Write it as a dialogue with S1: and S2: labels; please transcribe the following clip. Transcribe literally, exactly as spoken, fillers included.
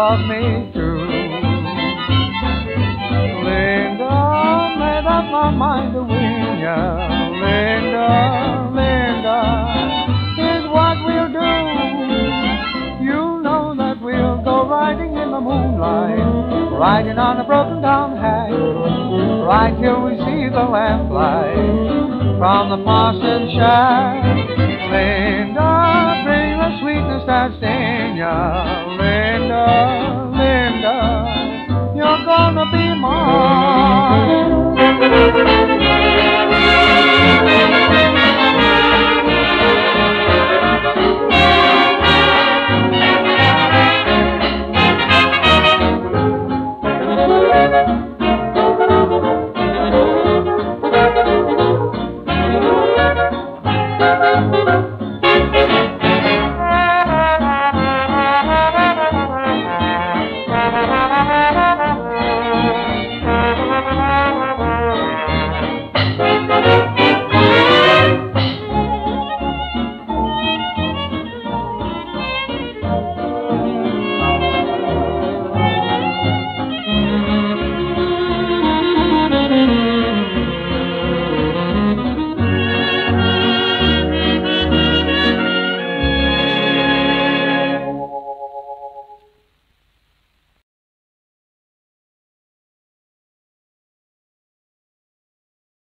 S1: love me too. Linda, made up my mind to win ya. Linda, Linda, here's what we'll do. You know that we'll go riding in the moonlight, riding on a broken down hack, right till we see the lamplight from the parson's shack. Linda, bring the sweetness that's in ya.